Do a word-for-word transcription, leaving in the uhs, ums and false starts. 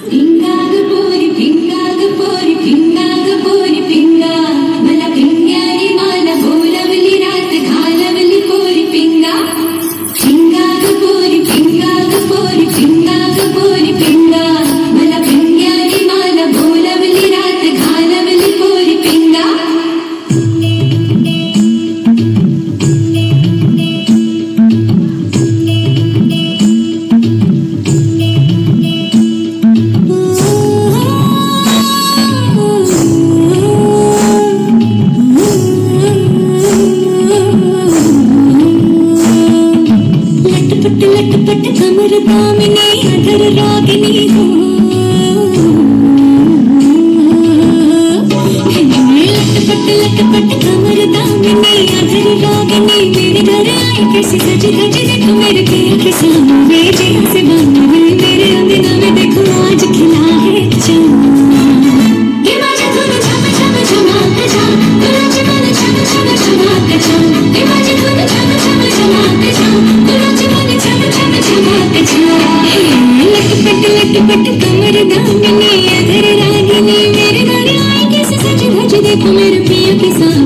कैसे सज धज देखो मेरे पिया के सामने जी से बंद मेरे अंगना में देखो आज खिला है चाँद। ये बाजे धुन झम झम झमाक झाम, नाच मन झम झम झमाक झाम। ये बाजे धुन झम झम झमाक झाम, नाच मन झम झम झमाक झाम। लटपट लटपट कमर दामिनी अधर रागिनी मेरे घर आई कैसे सज धज देखो मेरे पिया के सामने।